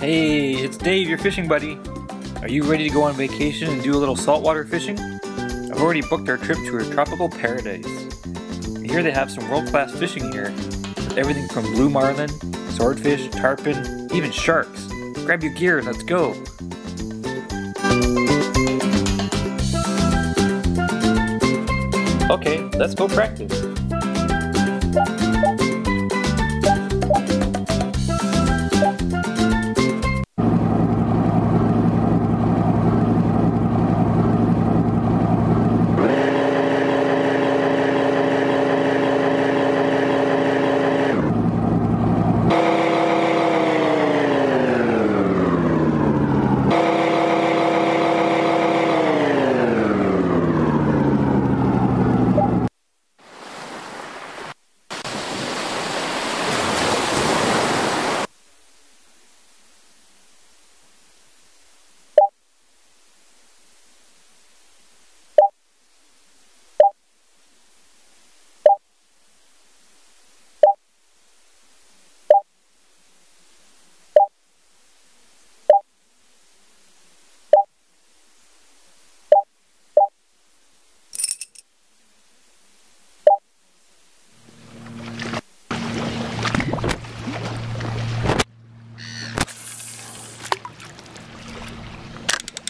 Hey, it's Dave, your fishing buddy. Are you ready to go on vacation and do a little saltwater fishing? I've already booked our trip to a tropical paradise. Here they have some world-class fishing here. Everything from blue marlin, swordfish, tarpon, even sharks. Grab your gear and let's go. Okay, let's go practice.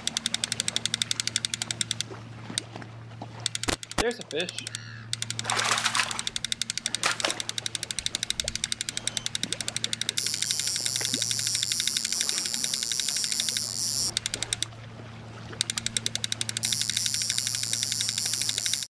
There's a fish.